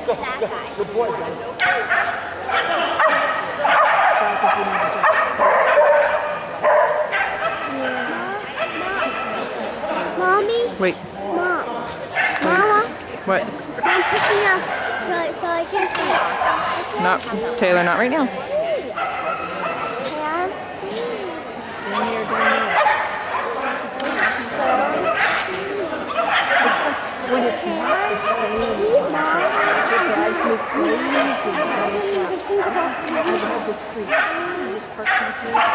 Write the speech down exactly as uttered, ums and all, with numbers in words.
go, go. Good boy, guys. Mommy? Wait. Mom. Mama? What? I'm picking up so, so I can see. Not Taylor, not right now. When it's not the same, it drives me crazy. I would have to sleep. Just park my